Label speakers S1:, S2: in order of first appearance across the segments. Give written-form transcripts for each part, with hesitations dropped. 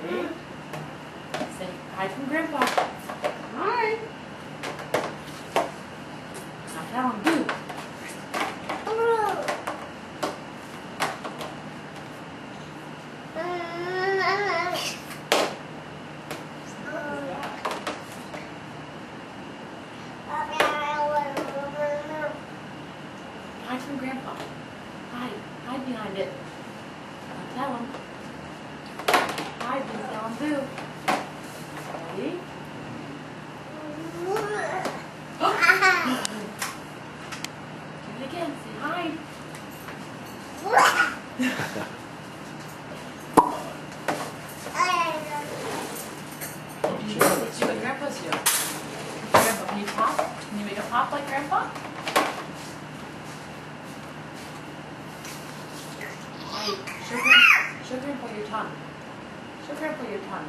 S1: Ready? Say hi from Grandpa. Hi. Now tell him boo. Hide from Grandpa. Hide. Hide behind it. Now tell him. Hide and tell him boo. Ready? Do it again. Say hide. Do what Grandpa's doing. Grandpa, can you pop? Can you make a pop like Grandpa? Show Grandpa your tongue. Show Grandpa your tongue.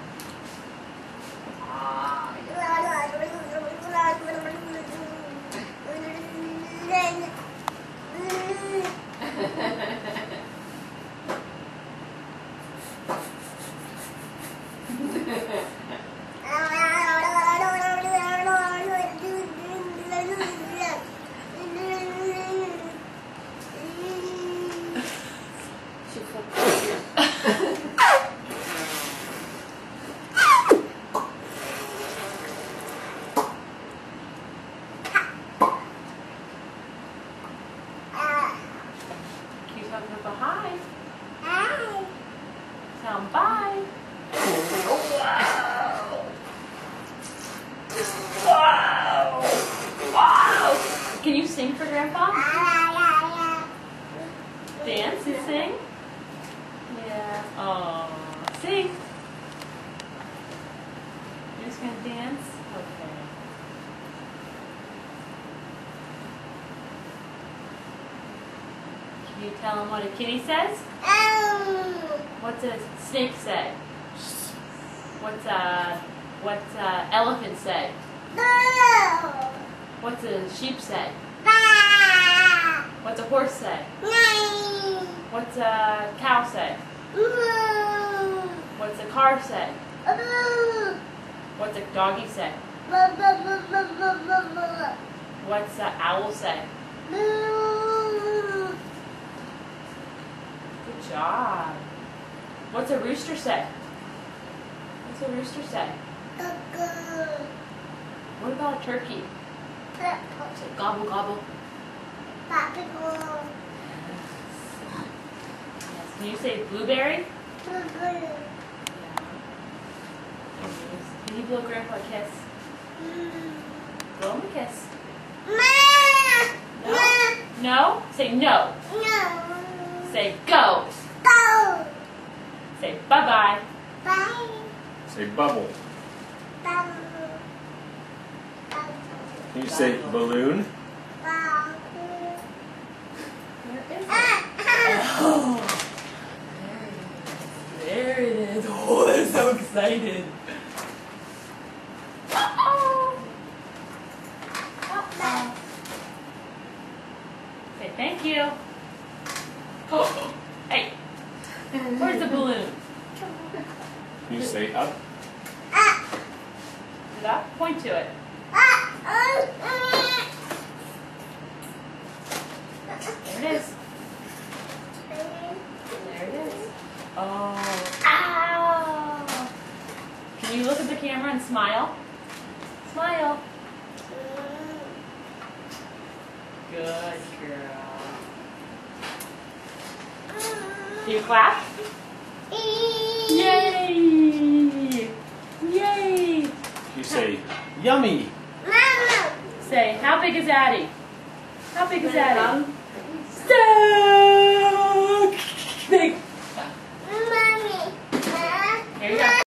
S1: Hi. Hi. Tell him bye. Wow. Wow. Wow. Can you sing for Grandpa? Dance? You sing? Yeah. Oh. Sing. You're just going to dance? Okay. Can you tell him what a kitty says? What's a snake say? What's a elephant say? What's a sheep say? What's a horse say? What's a cow say? What's a car say? What's a doggy say? What's a owl say? Good job. What's a rooster say? What's a rooster say? What about a turkey? Say gobble gobble. Yes. Can you say blueberry? Yeah. Can you blow Grandpa a kiss? Blow him a kiss. No? No? Say no. No. Say go. Go. Say bye-bye. Bye.
S2: Say bubble.
S1: Bubble.
S2: Can you say balloon?
S1: Oh, there it is. Oh, they're so excited. Uh-oh. Uh-oh. Say thank you. Oh, hey, where's the balloon?
S2: Can you say up?
S1: Is it up? Point to it. There it is. There it is. Oh. Ow. Can you look at the camera and smile? Smile. Good girl. Can you clap? Yay! Yay!
S2: You say yummy.
S1: Say, how big is Addie? How big is Addie? So